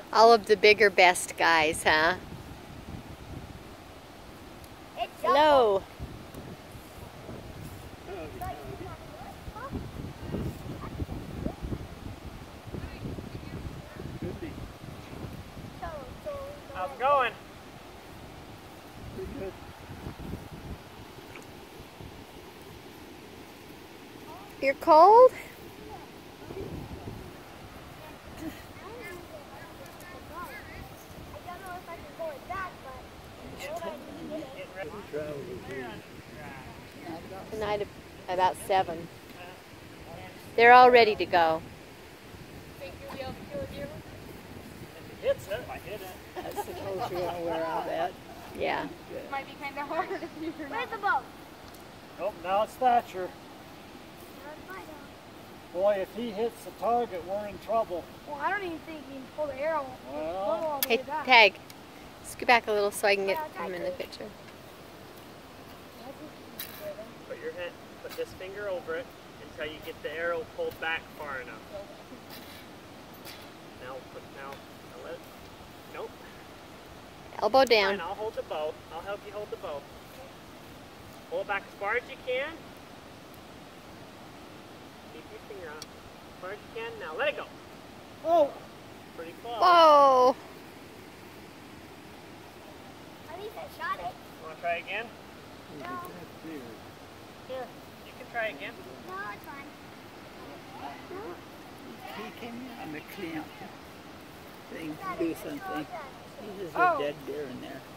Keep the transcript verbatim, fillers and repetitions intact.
All of the bigger, best guys, huh? Hello. How's it going? Pretty good. You're cold? Tonight about seven. They're all ready to go. Think you'll be able to kill a deer? If it hits it, I hit it. I suppose you're aware of that. Yeah. It might be kind of hard if you're not. Where's the boat? Oh, now it's Thatcher. Boy, if he hits the target, we're in trouble. Well, I don't even think he can pull the arrow. Well, all the Hey, way back. Tag. Scoot back a little so I can get him in the picture. Put your hand, put this finger over it until you get the arrow pulled back far enough. Now, put now, now let it. Nope. Elbow down. Fine, I'll hold the bow. I'll help you hold the bow. Pull it back as far as you can. Keep your finger on it as far as you can. Now let it go. Oh, pretty close. Whoa! At least I shot it. Want to try again? No. Here, you can try again. No, it's fine. He came on the clamp thing to do something. There's a Oh. dead deer in there.